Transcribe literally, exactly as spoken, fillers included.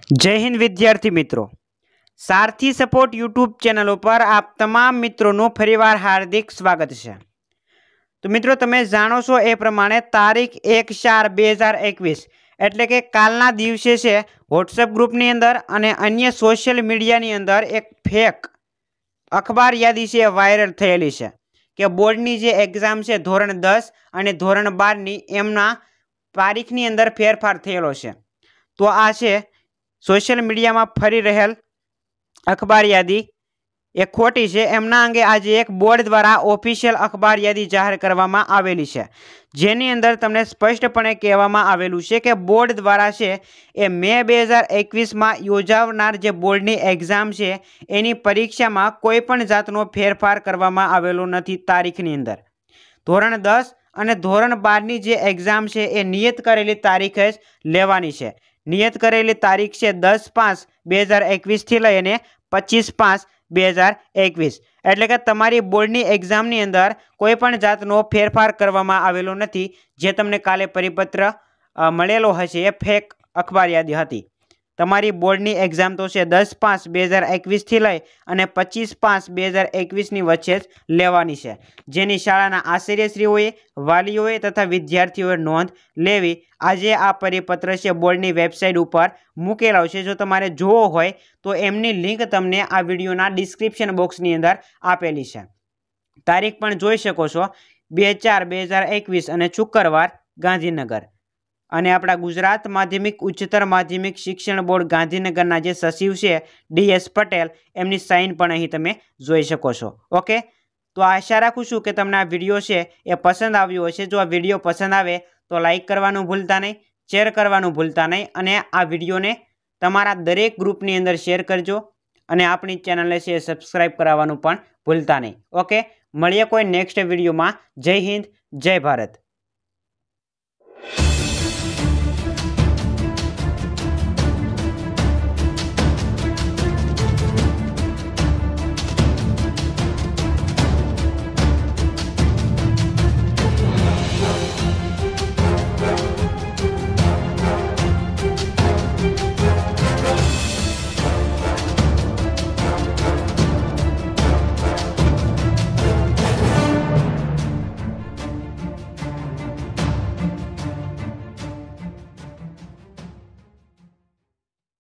जय हिंद विद्यार्थी मित्रों, सारथी सपोर्ट यूट्यूब चैनल पर आप तमाम मित्रों फरीवार हार्दिक स्वागत है। तो मित्रों तमे जाणो छो ए प्रमाणे तारीख एक चार बे हज़ार एकवीस एटले के कालना दिवसे से व्हाट्सएप ग्रुपनी अंदर अने अन्य सोशल मीडियानी अंदर एक फेक अखबार यादी से वायरल थयेली छे के बोर्डनी जे एक्जाम है धोरण दस अने धोरण बार नी एमना तारीखनी अंदर फेरफार थयेलो छे। तो आ छे सोशल मीडिया में फरी रहेल अखबार यादी ए खोटी है। एमना अंगे आज एक बोर्ड द्वारा ऑफिशियल अखबार यादी जाहिर करवामां आवेली छे, जेनी अंदर तमने स्पष्टपणे कहेवामां आवेलुं छे के बोर्ड द्वारा छे ए मे बे हज़ार एकवीस में योजावनार जे बोर्डनी एक्जाम छे एनी परीक्षामां कोईपण जातनो फेरफार करवामां आवेलो नथी। तारीखनी अंदर धोरण दस अने धोरण बार नी जे एक्जाम छे ए नियत करेली तारीखे ज लेवानी छे। नियत करेली तारीख है दस पांच बे हज़ार एकवीस थी लईने पच्चीस पांच बे हज़ार एकवीस एटले के तमारी बोर्डनी एक्जामनी अंदर कोईपण जातनो फेरफार करवामां आवेलो नथी। जे तमने काले परिपत्र मळेलो हशे ए फेक अखबार यादी हती। तमारी बोर्डनी एक्जाम तो है दस पांच बे हज़ार एकवीस थी लई अने पच्चीस पांच बे हज़ार एकवीस नी वच्चे ज लेवानी छे, जेनी शाळाना आचार्यश्रीओए वालीओए तथा विद्यार्थीओए नोंध लेवी। आजे आ परिपत्र छे बोर्डनी वेबसाइट पर मूकेलो छे। जो तमारे जोवो होय तो एमनी लिंक तमने आ विडियोना डिस्क्रिप्शन बॉक्सनी अंदर आपेली छे। तारीख पण जोई शको छो बे चार बे हज़ार एकवीस अने शुक्रवार गांधीनगर। अने आपड़ा गुजरात माध्यमिक उच्चतर माध्यमिक शिक्षण बोर्ड गांधीनगरना जे सचिव छे डी एस पटेल एमनी साइन पण अहीं तमे जोई शको छो। ओके, तो आशा राखुं छुं के तमने आ विडियो छे ए पसंद आव्यो हशे। जो आ विडियो पसंद आवे तो लाइक करवानुं भूलता नहीं, शेर करवानुं भूलता नहीं अने आ विडियोने तमारा दरेक ग्रुपनी अंदर शेर करजो अने आपणी चेनलने छे सब्सक्राइब कराववानुं पण भूलता नहीं। ओके, मळीए कोई नेक्स्ट विडियो में। जय हिंद, जय भारत।